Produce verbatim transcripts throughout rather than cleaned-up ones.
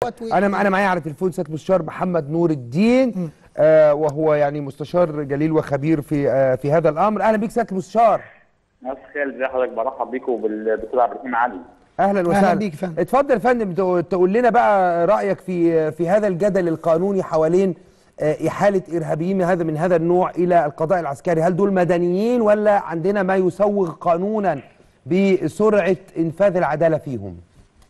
انا انا معايا على تليفون سياده المستشار محمد نور الدين، آه وهو يعني مستشار جليل وخبير في آه في هذا الامر. اهلا بيك سياده المستشار. مساء الخير، ازي حضرتك؟ برحب بيكم وبالدكتور عبد الرحيم علي. اهلا وسهلا. اهلا بيك يا فندم. اتفضل يا فندم، تقول لنا بقى رايك في في هذا الجدل القانوني حوالين احاله ارهابيين من هذا من هذا النوع الى القضاء العسكري. هل دول مدنيين ولا عندنا ما يسوغ قانونا بسرعه انفاذ العداله فيهم؟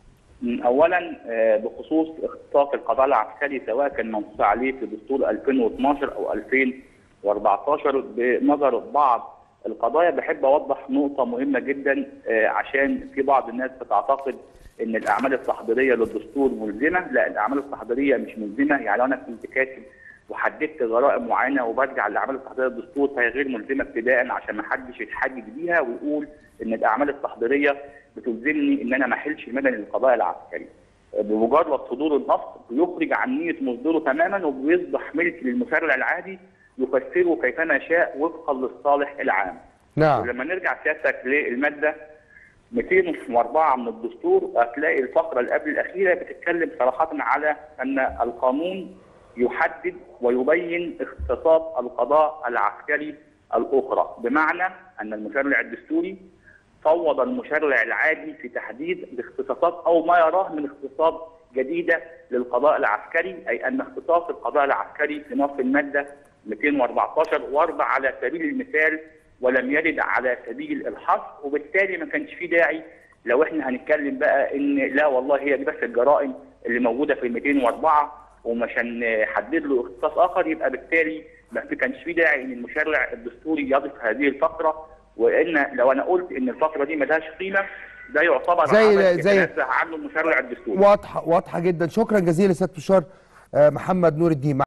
اولا بخصوص اختصاص القضاء العسكري، سواء كان منصوص عليه في دستور ألفين واثناشر او ألفين وأربعتاشر، بنظر بعض القضايا بحب اوضح نقطه مهمه جدا، عشان في بعض الناس بتعتقد ان الاعمال التحضيريه للدستور ملزمه. لا، الاعمال التحضيريه مش ملزمه. يعني لو انا كنت كاتب وحددت غرائب معينه وبرجع للاعمال التحضيريه للدستور فهي غير ملزمه ابتداء، عشان ما حدش يتحجج بيها ويقول ان الاعمال التحضيريه بتلزمني ان انا ما احلش المدني للقضاء العسكري. بمجرد صدور النص بيخرج عن نيه مصدره تماما وبيصبح ملك للمشرع العادي يفسره كيفما شاء وفقا للصالح العام. نعم. ولما نرجع سيادتك للماده مئتين وأربعة من الدستور هتلاقي الفقره اللي قبل الاخيره بتتكلم صراحه على ان القانون يحدد ويبين اختصاص القضاء العسكري الاخرى، بمعنى ان المشرع الدستوري فوض المشرع العادي في تحديد الاختصاصات او ما يراه من اختصاصات جديده للقضاء العسكري، اي ان اختصاص القضاء العسكري في نص الماده مئتين وأربعتاشر ورد على سبيل المثال ولم يرد على سبيل الحصر، وبالتالي ما كانش فيه داعي لو احنا هنتكلم بقى ان لا والله هي دي بس الجرائم اللي موجوده في مئتين وأربعة ومش هنحدد له اختصاص اخر، يبقى بالتالي ما كانش فيه داعي ان المشرع الدستوري يضيف هذه الفقره. وان لو انا قلت ان الفقره دي ملهاش قيمه ده يعتبر زي زي يتنزه عنه المشرع الدستوري. واضحه واضحه جدا. شكرا جزيلا سياده المستشار محمد نور الدين.